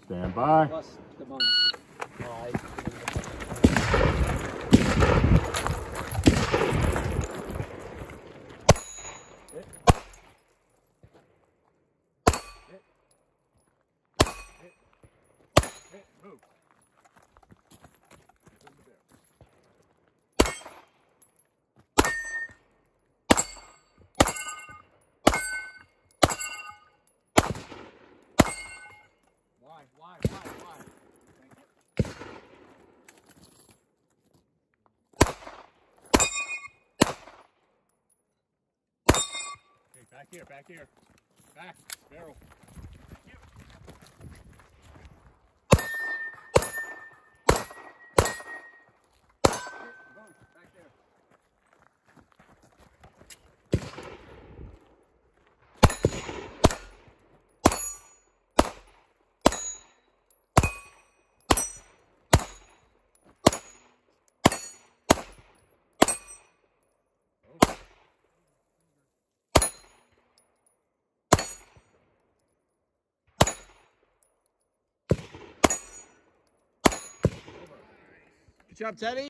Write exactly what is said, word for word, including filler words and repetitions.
Stand by. Plus the bonus. Five. Hit. Hit. Hit. Hit. Move. Why, why, why, why? Thank you. Okay, back here, back here. Back, barrel. Thank you. Go, back there. Good job, Teddy.